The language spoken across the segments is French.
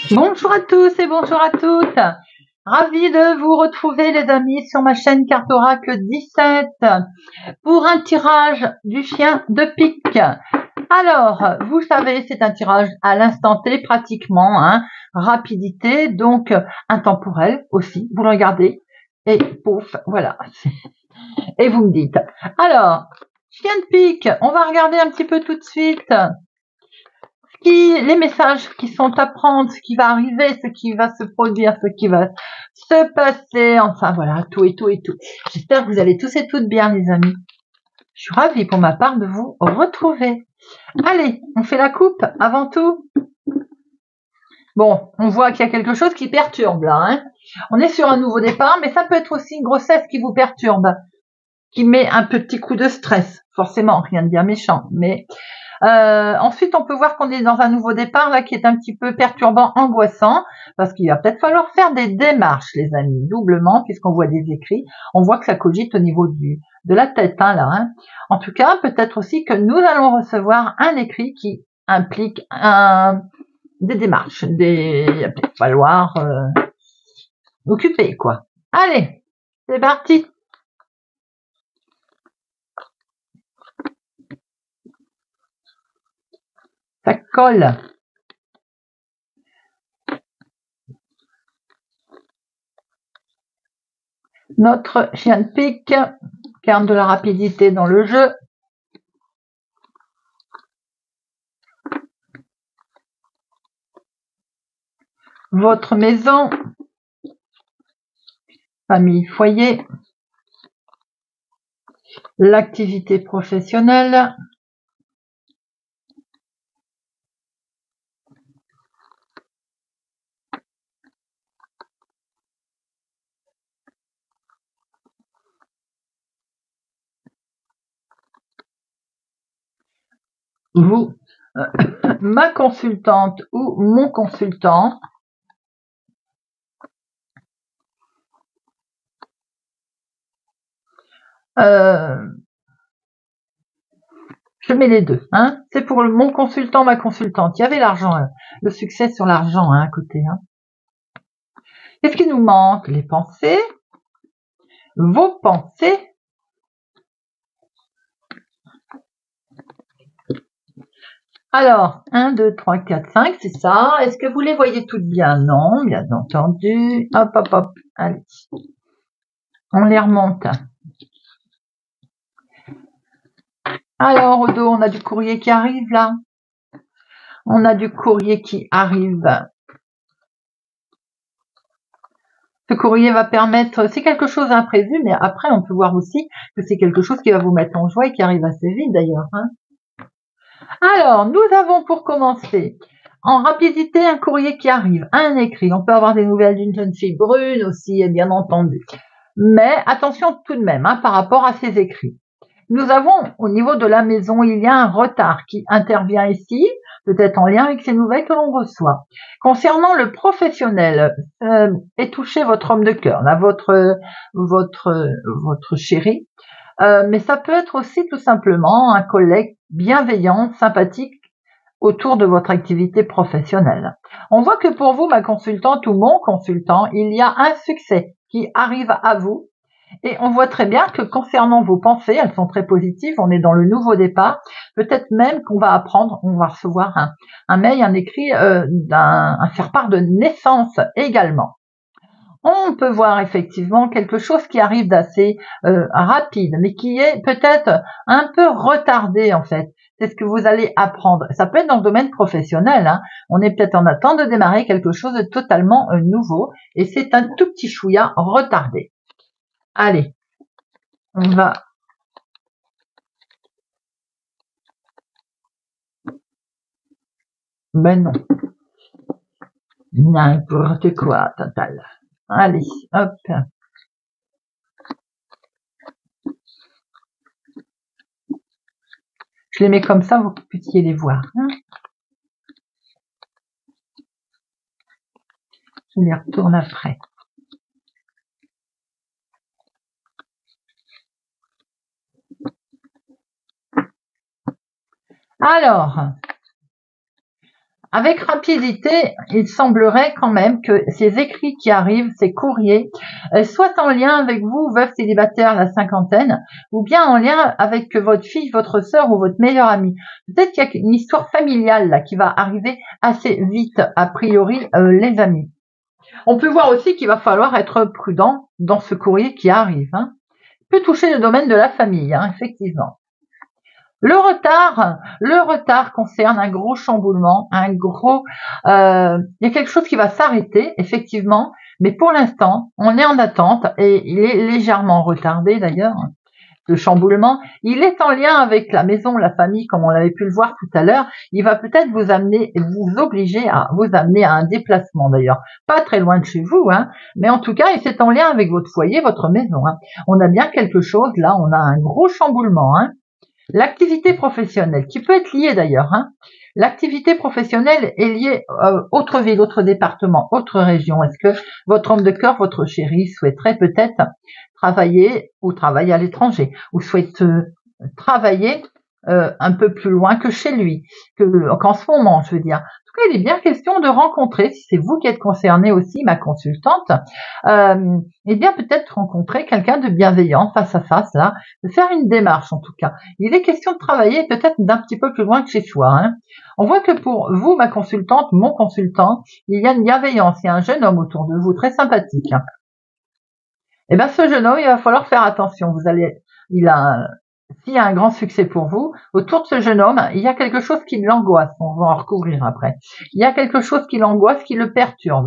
Bonjour à tous et bonjour à toutes. Ravi de vous retrouver les amis sur ma chaîne Cartorac 17 pour un tirage du chien de pique. Alors, vous savez, c'est un tirage à l'instant T pratiquement, hein, rapidité, donc intemporel aussi. Vous le regardez et pouf, voilà. Et vous me dites. Alors, chien de pique, on va regarder un petit peu tout de suite. Les messages qui sont à prendre, ce qui va arriver, ce qui va se produire, ce qui va se passer, enfin voilà, tout et tout et tout. J'espère que vous allez tous et toutes bien les amis. Je suis ravie pour ma part de vous retrouver. Allez, on fait la coupe avant tout. Bon, on voit qu'il y a quelque chose qui perturbe là. Hein. On est sur un nouveau départ, mais ça peut être aussi une grossesse qui vous perturbe, qui met un petit coup de stress. Forcément, rien de bien méchant, mais... ensuite, on peut voir qu'on est dans un nouveau départ là qui est un petit peu perturbant, angoissant, parce qu'il va peut-être falloir faire des démarches, les amis, doublement, puisqu'on voit des écrits. On voit que ça cogite au niveau de la tête, hein, là. Hein. En tout cas, peut-être aussi que nous allons recevoir un écrit qui implique des démarches, il va peut-être falloir occuper, quoi. Allez, c'est parti. Ça colle. Notre chien de pique, carte de la rapidité dans le jeu. Votre maison, famille, foyer, l'activité professionnelle, vous, ma consultante ou mon consultant, je mets les deux. Hein. C'est pour mon consultant, ma consultante. Il y avait l'argent, le succès sur l'argent hein, à côté. Hein. Qu'est-ce qui nous manque? Les pensées, vos pensées. Alors, 1, 2, 3, 4, 5, c'est ça. Est-ce que vous les voyez toutes bien? Non, bien entendu. Hop, hop, hop. Allez. On les remonte. Alors, au dos, on a du courrier qui arrive là. On a du courrier qui arrive. Ce courrier va permettre, c'est quelque chose d'imprévu, mais après, on peut voir aussi que c'est quelque chose qui va vous mettre en joie et qui arrive assez vite d'ailleurs. Hein. Alors, nous avons pour commencer, en rapidité, un courrier qui arrive, un écrit. On peut avoir des nouvelles d'une jeune fille brune aussi, bien entendu. Mais attention tout de même hein, par rapport à ces écrits. Nous avons, au niveau de la maison, il y a un retard qui intervient ici, peut-être en lien avec ces nouvelles que l'on reçoit. Concernant le professionnel, est touché votre homme de cœur, là, votre chéri, mais ça peut être aussi tout simplement un collègue bienveillant, sympathique autour de votre activité professionnelle. On voit que pour vous, ma consultante ou mon consultant, il y a un succès qui arrive à vous. Et on voit très bien que concernant vos pensées, elles sont très positives, on est dans le nouveau départ, peut-être même qu'on va apprendre, on va recevoir un mail, un écrit, un faire-part de naissance également. On peut voir effectivement quelque chose qui arrive d'assez rapide, mais qui est peut-être un peu retardé en fait. C'est ce que vous allez apprendre. Ça peut être dans le domaine professionnel. Hein. On est peut-être en attente de démarrer quelque chose de totalement nouveau et c'est un tout petit chouïa retardé. Allez, on va... Ben non. N'importe quoi, total. Allez, hop. Je les mets comme ça, vous puissiez les voir. Hein. Je les retourne après. Alors, avec rapidité, il semblerait quand même que ces écrits qui arrivent, ces courriers, soient en lien avec vous, veuve célibataire, la cinquantaine, ou bien en lien avec votre fille, votre sœur ou votre meilleure amie. Peut-être qu'il y a une histoire familiale là qui va arriver assez vite, a priori, les amis. On peut voir aussi qu'il va falloir être prudent dans ce courrier qui arrive. Hein. Il peut toucher le domaine de la famille, hein, effectivement. Le retard concerne un gros chamboulement, il y a quelque chose qui va s'arrêter, effectivement, mais pour l'instant, on est en attente et il est légèrement retardé d'ailleurs. Le chamboulement, il est en lien avec la maison, la famille, comme on l'avait pu le voir tout à l'heure. Il va peut-être vous obliger à vous amener à un déplacement d'ailleurs, pas très loin de chez vous, hein, mais en tout cas, c'est en lien avec votre foyer, votre maison. Hein. On a bien quelque chose là, on a un gros chamboulement. Hein. L'activité professionnelle, qui peut être liée d'ailleurs, hein. L'activité professionnelle est liée autre ville, autre département, autre région. Est-ce que votre homme de cœur, votre chéri, souhaiterait peut-être travailler à l'étranger ou souhaite travailler un peu plus loin que chez lui, qu'en ce moment, je veux dire. En tout cas, il est bien question de rencontrer, si c'est vous qui êtes concerné aussi, ma consultante, eh bien peut-être rencontrer quelqu'un de bienveillant face à face, là, de faire une démarche en tout cas. Il est question de travailler peut-être d'un petit peu plus loin que chez soi. Hein. On voit que pour vous, ma consultante, mon consultant, il y a une bienveillance, il y a un jeune homme autour de vous, très sympathique. Hein. Eh bien ce jeune homme, il va falloir faire attention. S'il y a un grand succès pour vous, autour de ce jeune homme, il y a quelque chose qui l'angoisse. On va en recouvrir après. Il y a quelque chose qui l'angoisse, qui le perturbe.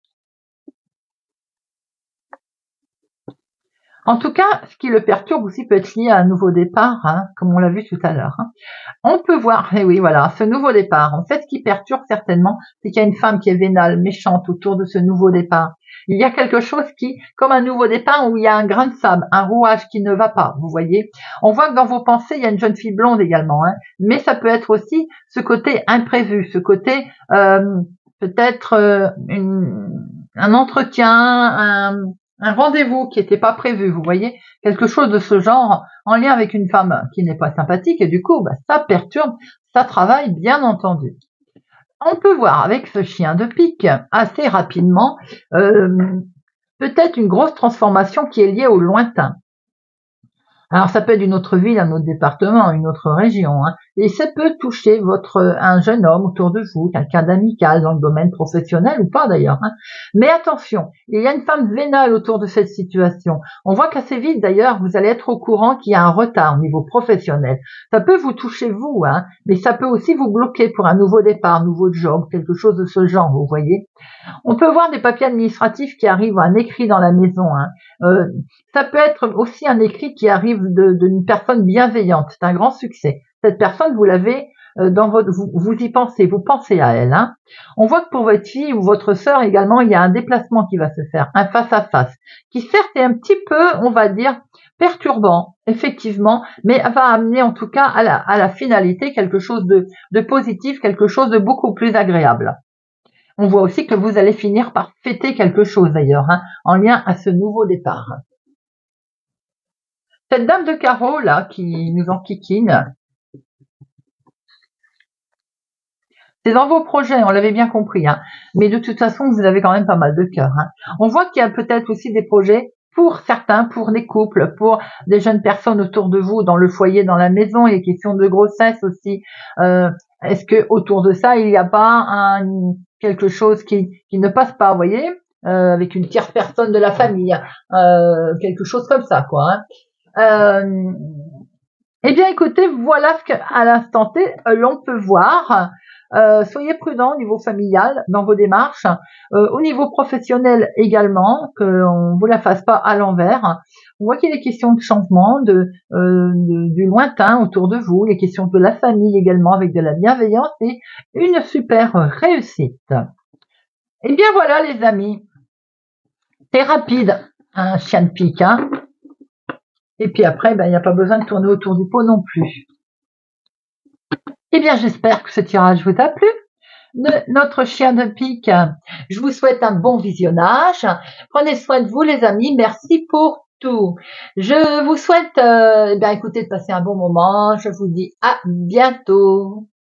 En tout cas, ce qui le perturbe aussi peut être lié à un nouveau départ, hein, comme on l'a vu tout à l'heure. Hein. On peut voir, et oui, voilà, ce nouveau départ. En fait, ce qui perturbe certainement, c'est qu'il y a une femme qui est vénale, méchante autour de ce nouveau départ. Il y a quelque chose qui, comme un nouveau départ où il y a un grain de sable, un rouage qui ne va pas, vous voyez. On voit que dans vos pensées, il y a une jeune fille blonde également, hein, mais ça peut être aussi ce côté imprévu, ce côté peut-être un entretien, un rendez-vous qui n'était pas prévu, vous voyez, quelque chose de ce genre en lien avec une femme qui n'est pas sympathique et du coup, ça perturbe, ça travaille bien entendu. On peut voir avec ce chien de pique assez rapidement peut-être une grosse transformation qui est liée au lointain. Alors ça peut être une autre ville, un autre département, une autre région, hein, et ça peut toucher un jeune homme autour de vous, quelqu'un d'amical dans le domaine professionnel ou pas d'ailleurs. Hein. Mais attention, il y a une femme vénale autour de cette situation. On voit qu'assez vite d'ailleurs, vous allez être au courant qu'il y a un retard au niveau professionnel. Ça peut vous toucher vous, hein, mais ça peut aussi vous bloquer pour un nouveau départ, un nouveau job, quelque chose de ce genre, vous voyez. On peut voir des papiers administratifs qui arrivent, un écrit dans la maison. Hein. Ça peut être aussi un écrit qui arrive d'une personne bienveillante. C'est un grand succès. Cette personne, vous l'avez vous y pensez, vous pensez à elle. Hein. On voit que pour votre fille ou votre sœur également, il y a un déplacement qui va se faire, un face-à-face, qui certes est un petit peu, on va dire, perturbant, effectivement, mais va amener en tout cas à la finalité quelque chose de positif, quelque chose de beaucoup plus agréable. On voit aussi que vous allez finir par fêter quelque chose d'ailleurs, hein, en lien à ce nouveau départ. Cette dame de carreau là qui nous enquiquine, c'est dans vos projets, on l'avait bien compris, hein, mais de toute façon vous avez quand même pas mal de cœur. Hein. On voit qu'il y a peut-être aussi des projets pour certains, pour des couples, pour des jeunes personnes autour de vous, dans le foyer, dans la maison, il y a question de grossesse aussi. Est-ce que autour de ça, il n'y a pas quelque chose qui ne passe pas, vous voyez, avec une tierce personne de la famille, quelque chose comme ça, quoi. Hein. Eh bien, écoutez, voilà ce qu'à l'instant T, l'on peut voir. Soyez prudents au niveau familial dans vos démarches, au niveau professionnel également, qu'on vous la fasse pas à l'envers. On voit qu'il y a des questions de changement, du lointain autour de vous, les questions de la famille également avec de la bienveillance et une super réussite. Eh bien voilà les amis, c'est rapide, un chien de pique, hein. Et puis après, il n'y a pas besoin de tourner autour du pot non plus. Eh bien, j'espère que ce tirage vous a plu. Notre chien de pique, je vous souhaite un bon visionnage. Prenez soin de vous, les amis. Merci pour tout. Je vous souhaite, écoutez, de passer un bon moment. Je vous dis à bientôt.